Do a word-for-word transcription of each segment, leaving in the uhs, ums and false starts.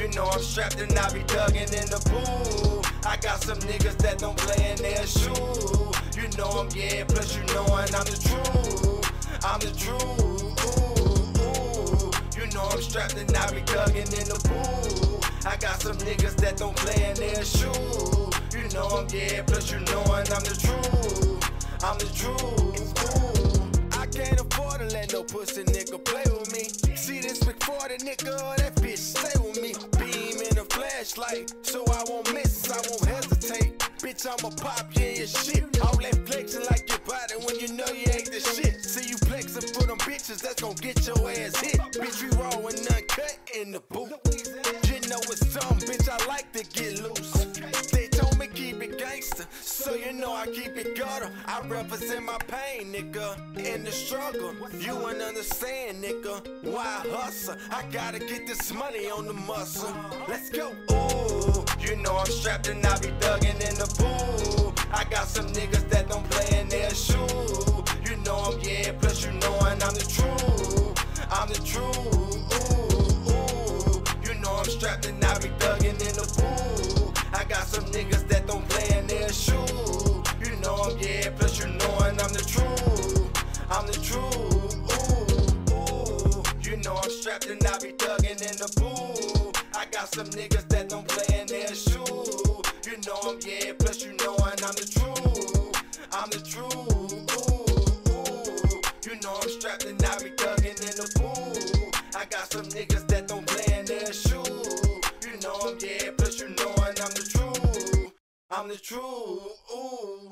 know I'm strapped and I be thuggin' in the pool. I got some niggas that don't play in their shoes. You know I'm yeah, plus you knowin' I'm the truth. I'm the truth. Ooh, ooh. You know I'm strapped and I be thuggin' in the pool. I got some niggas that don't play in their shoes. You know I'm yeah, plus you knowin' I'm the truth. I'm the truth. Ooh. I can't afford to let no pussy nigga play with me. See this big forty nigga, that bitch stay with me. Beam in a flashlight, so I won't miss, I won't hesitate. Bitch, I'ma pop you in your shit. All that flexing like your body when you know you ain't the shit. See you flexing for them bitches, that's gon' get your ass hit. Bitch, we raw and uncut in the booth. You know it's something, bitch, I like to get loose. They told me keep it gangster, so you know I keep it gutter. I represent my pain, nigga, in the struggle. You wouldn't understand, nigga, why I hustle. I gotta get this money on the muscle. Let's go. Ooh, you know I'm strapped and I be thuggin' in the pool. I got some niggas that don't play in their shoes. You know I'm yeah, plus you knowin' I'm the truth. I'm the truth. Ooh, ooh. You know I'm strapped and I be thuggin' in the pool. I got some niggas that don't play in their shoes. You know I'm yeah, plus you knowin' I'm the truth. I'm the truth. Ooh, ooh. You know I'm strapped and I be thuggin' in the pool. I got some niggas that don't play in their shoes. You know I'm yeah, plus you knowin' I'm the truth. I'm the truth. Ooh, ooh. You know I'm strapped and I be thuggin' in the pool. I got some niggas that don't play in their shoes. You know I'm yeah, plus you knowin' I'm the truth. I'm the truth. Ooh.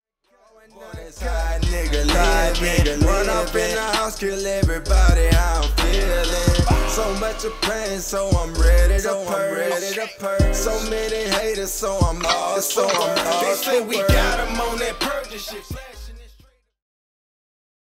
Side nigga living, run up in the house, kill everybody, how I'm feeling. So much of pain, so I'm ready to purge. So many haters, so I'm all, so I'm all. They say we got 'em on that purge and shit.